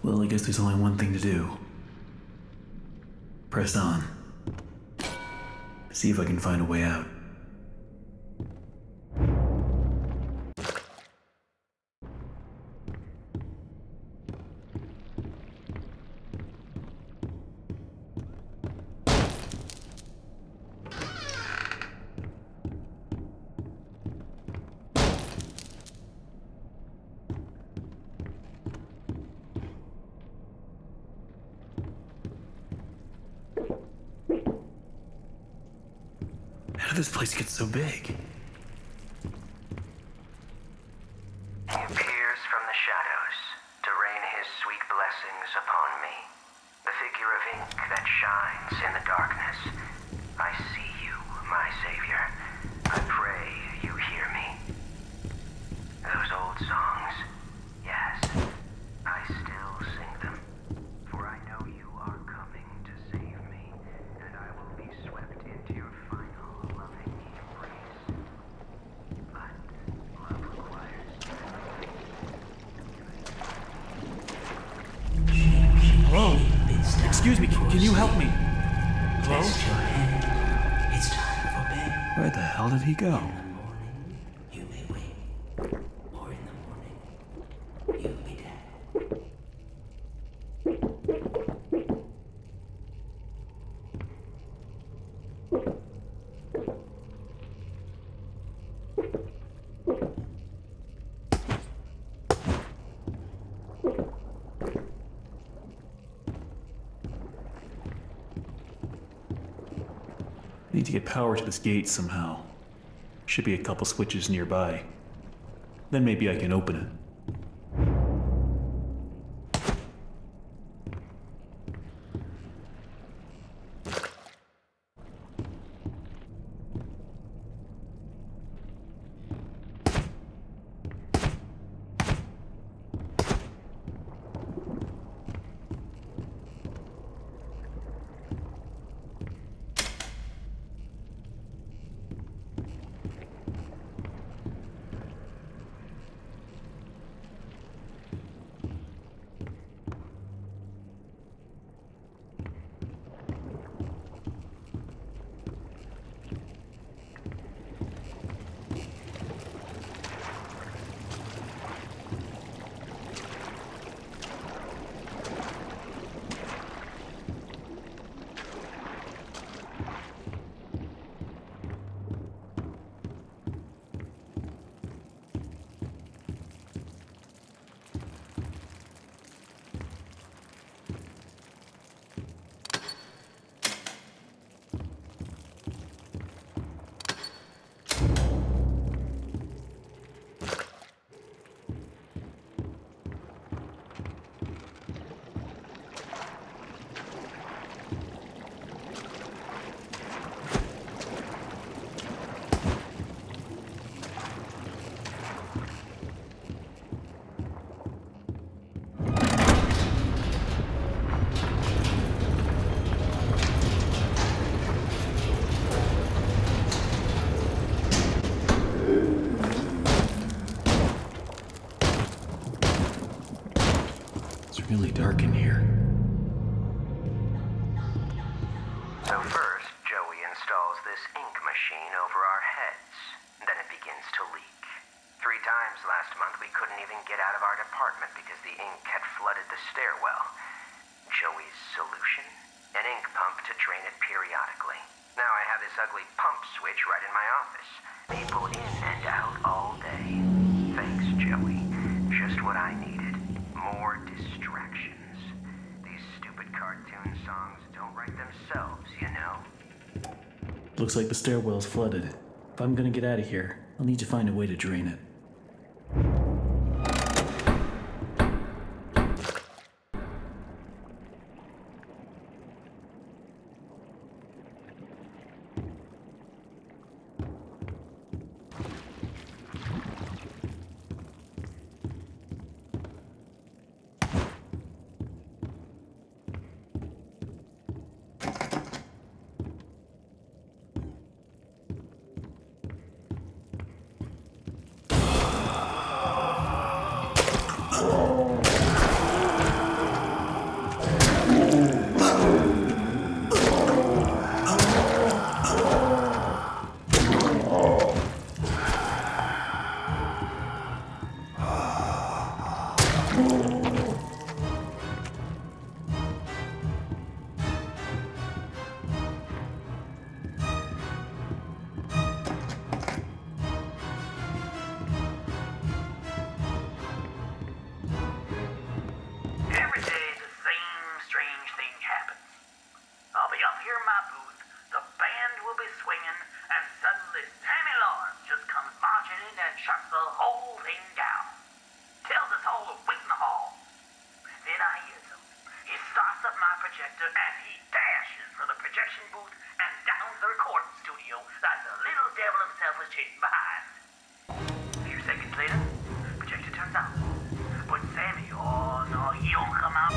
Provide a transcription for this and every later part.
Well, I guess there's only one thing to do. Press on. See if I can find a way out. How did this place get so big? He appears from the shadows to rain his sweet blessings upon me. The figure of ink that shines in the darkness. I see you, my savior. I pray you hear me. Those old songs, yes, I still sing them. For I know you are coming to save me, and I will be swept into your final loving embrace. But love requires Hello? Excuse me, can you help me? Hello? It's time for bed. Where the hell did he go? In the morning, you may wake. Or in the morning, you'll be dead. I need to get power to this gate somehow. Should be a couple switches nearby. Then maybe I can open it. Really dark in here. So first, Joey installs this ink machine over our heads. Then it begins to leak. 3 times last month we couldn't even get out of our department because the ink had flooded the stairwell. Joey's solution? An ink pump to drain it periodically. Now I have this ugly pump switch right in my office. People in and out all day. Thanks, Joey. Just what I needed. More distractions. These stupid cartoon songs don't write themselves, you know. Looks like the stairwell's flooded. If I'm gonna get out of here, I'll need to find a way to drain it. Every day the same strange thing happens. I'll be up here in my booth, the band will be swinging, and suddenly Sammy Lawrence just comes marching in and shuts the whole thing down. Tells us all to wait in the hall. Then I hear him. He starts up my projector and he dashes from the projection booth and down to the recording studio like the little devil himself was chasing behind. A few seconds later, projector turns on. But Sammy, oh no, he don't come out.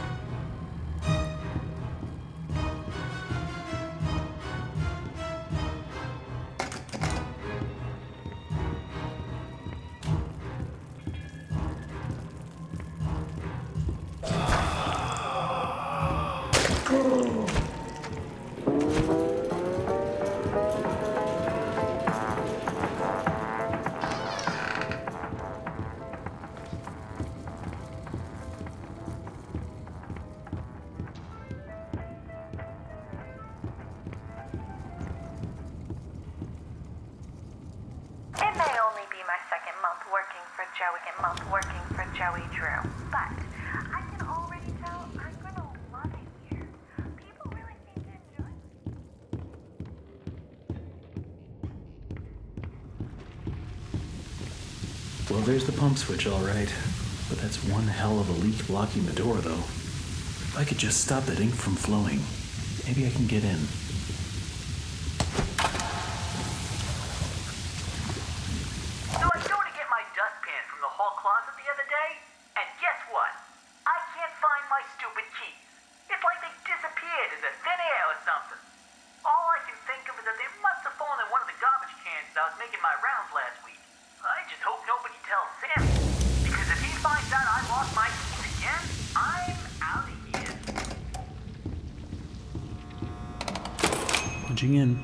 It may only be my second month working for Joey Drew, but I can already tell I'm gonna love it here. People really seem to enjoy it. Well, there's the pump switch, all right. But that's one hell of a leak blocking the door, though. If I could just stop that ink from flowing, maybe I can get in. So I was going to get my dustpan from the hall closet the other day, and guess what? I can't find my stupid keys. It's like they disappeared in the thin air or something. All I can think of is that they must have fallen in one of the garbage cans as I was making my rounds last week. I just hope nobody tells Sammy, because if he finds out I lost my keys again, I'm out of here. Punching in.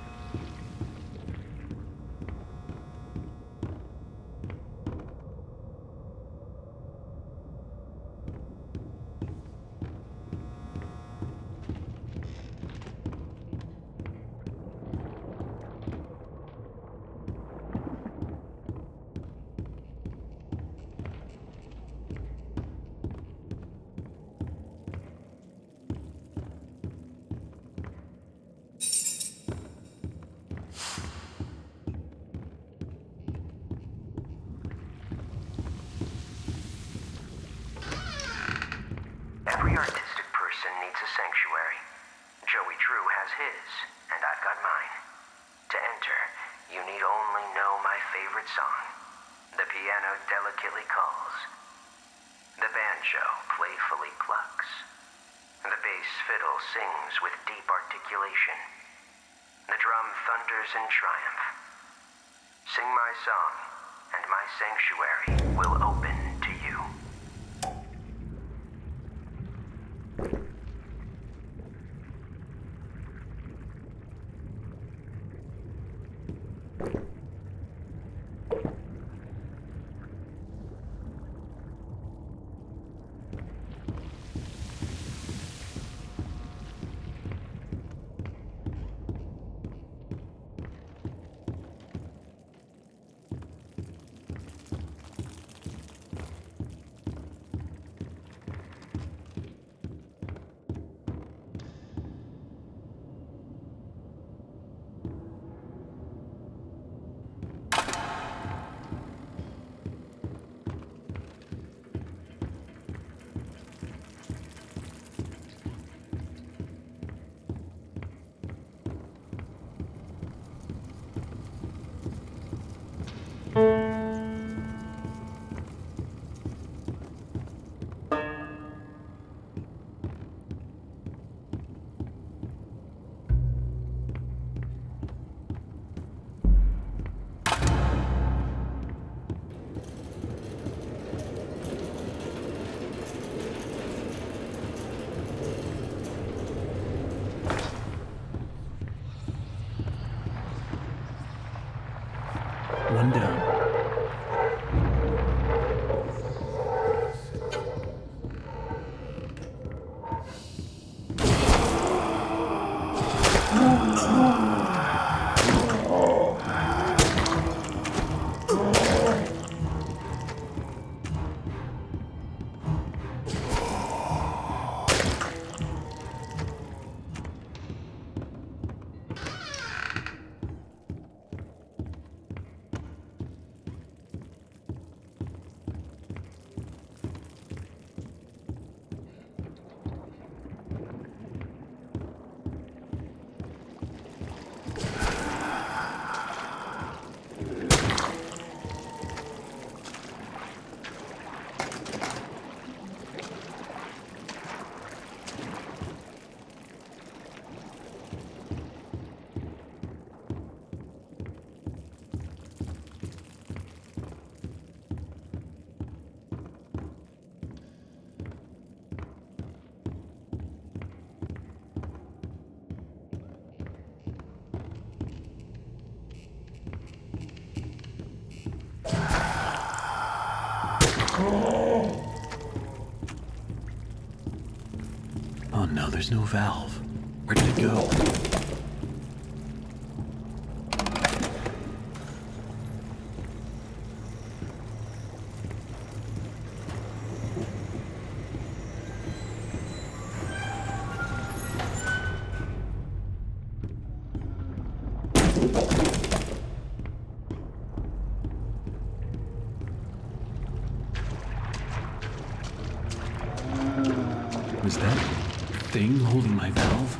Every artistic person needs a sanctuary. Joey Drew has his, and I've got mine. To enter, you need only know my favorite song. The piano delicately calls. The banjo playfully plucks. The bass fiddle sings with deep articulation. The drum thunders in triumph. Sing my song, and my sanctuary will open to you. One down. Oh no, there's no valve. Where did it go? Was that thing holding my valve?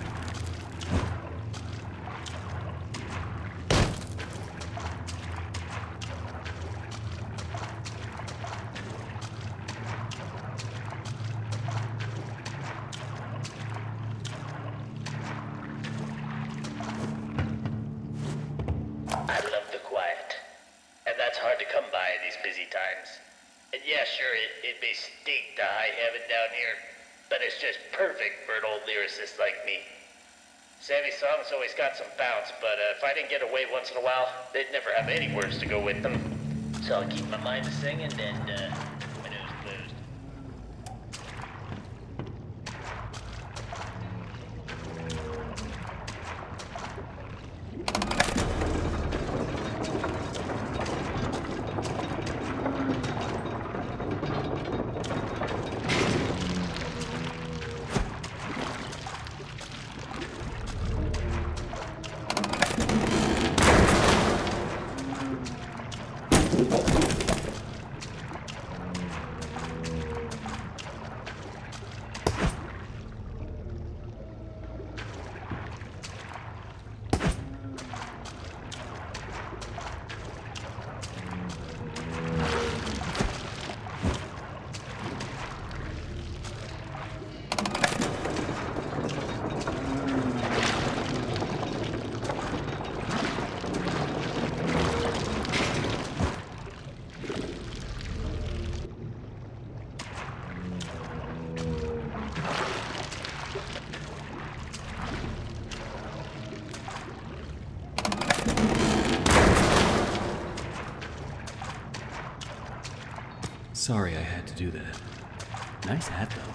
I love the quiet, and that's hard to come by in these busy times. And yeah, sure, it may stink to high heaven down here, but it's just perfect for an old lyricist like me. Savvy songs always got some bounce, but if I didn't get away once in a while, they'd never have any words to go with them. So I'll keep my mind singing and my nose closed. Sorry I had to do that. Nice hat, though.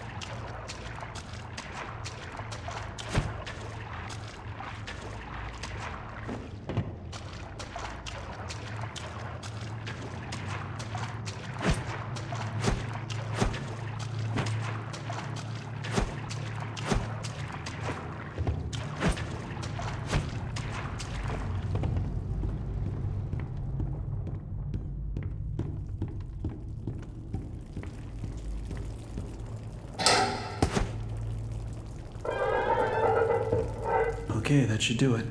Okay, that should do it.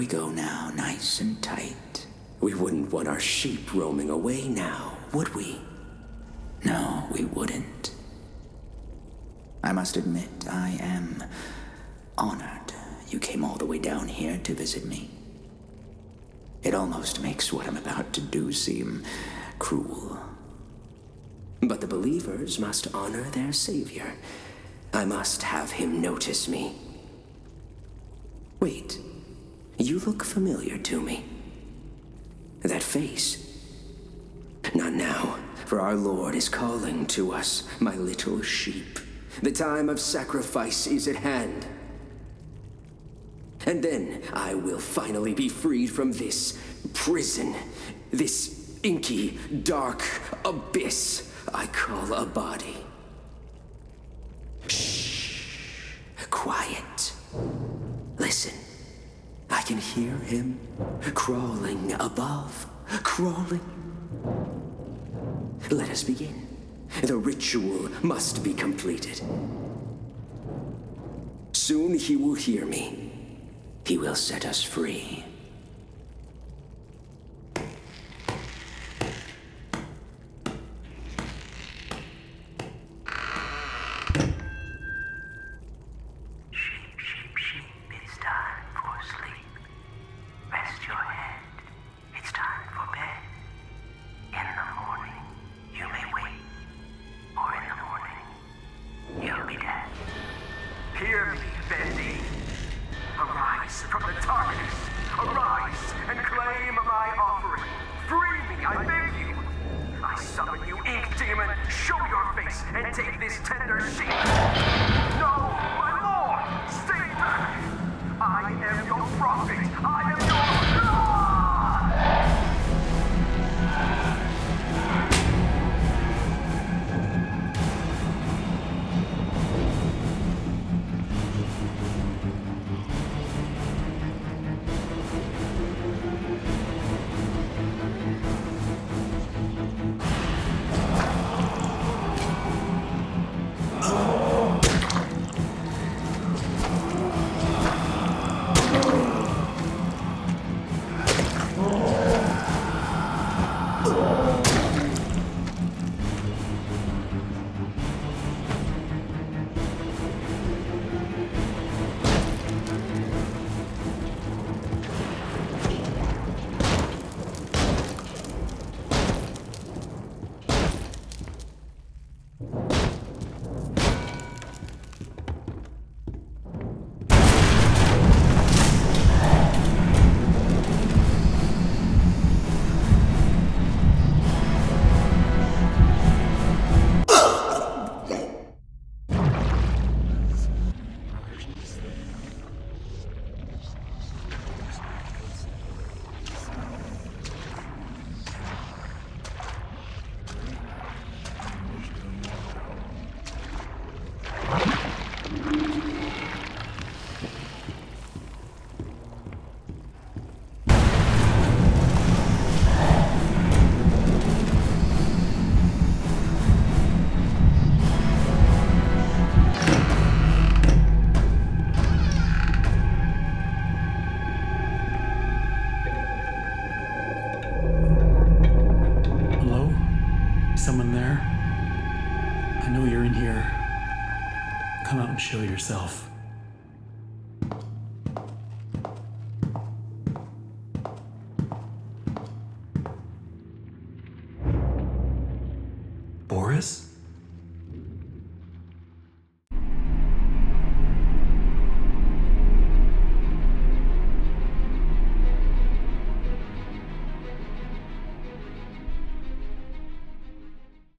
we go now, nice and tight. We wouldn't want our sheep roaming away now, would we? No, we wouldn't. I must admit, I am honored you came all the way down here to visit me. It almost makes what I'm about to do seem cruel. But the believers must honor their savior. I must have him notice me. Wait, you look familiar to me. That face. Not now, for our Lord is calling to us, my little sheep. The time of sacrifice is at hand. And then I will finally be freed from this prison, this inky, dark abyss I call a body. Shh. Quiet. Listen. I can hear him crawling above, crawling. Let us begin. The ritual must be completed. Soon he will hear me. He will set us free. Hear me, Bendy. Arise from the darkness. Arise and claim my offering. Free me, I beg you. I summon you, ink demon. Show your face and take this tender sheep. No, my lord, stay back. I am your prophet. I am your God. Someone there? I know you're in here. Come out and show yourself.